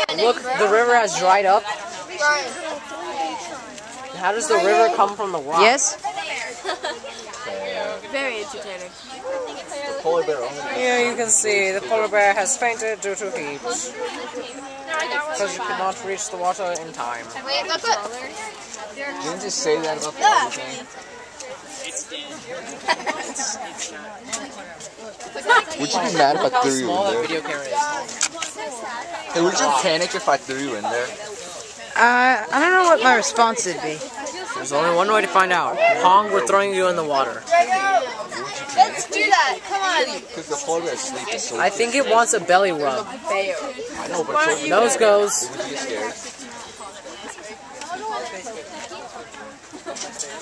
Look, the river has dried up. How does the river come from the rock? Yes? Very entertaining. Polar bear only. Here you can see the polar bear has fainted due to heat. Because you could not reach the water in time. Wait, look. Didn't just say that about the other thing? Would you be mad if I How threw you small in that there? video camera is. Hey, would you panic if I threw you in there? I don't know what my response would be. There's only one way to find out. Pong, we're throwing you in the water. Let's do that. Come on. Because the polar bear is sleeping so I think it wants a belly rub. I know, but so Nose goes. would you be scared?